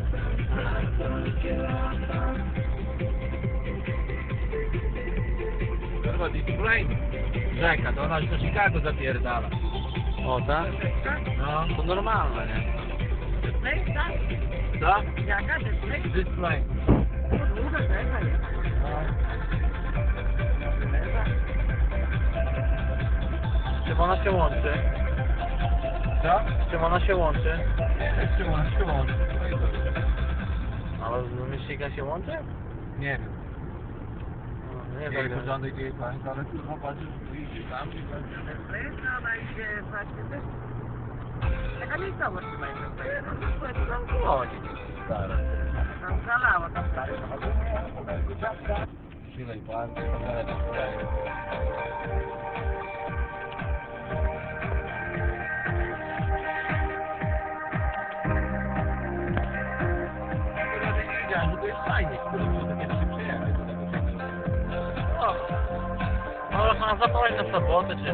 Chodzi kolejny. Rzeka, to ona już do Chicago zapierdala. O, tak? No. To normalne, nie? Display, tak? Co? Jaka display? Display. Długa rzeka jest. Czym ona się łączy? Co? Czym ona się łączy? Jeszcze łączy. Ale z Michigan się łączy? Nie wiem. No, nie Nie wiem. wiem, porządek jej pan, ale tu popatrzysz, idzie tam i tam. Display, no ona idzie właśnie też. Taka miejscowość chyba jest. To tam chodzi. Stare. Tam zalała, tam stary. Chwilę i pan, kamerę tam wstaje. Wiedziałem, że to jest fajnie, które może kiedyś się przyjechać do tego. No, może na zapalać na sobotę, czy